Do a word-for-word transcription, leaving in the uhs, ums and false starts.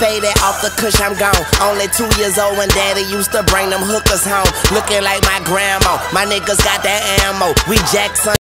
faded off the kush, I'm gone. Only two years old when daddy used to bring them hookers home. Looking like my grandma, my niggas got that ammo. We Jackson.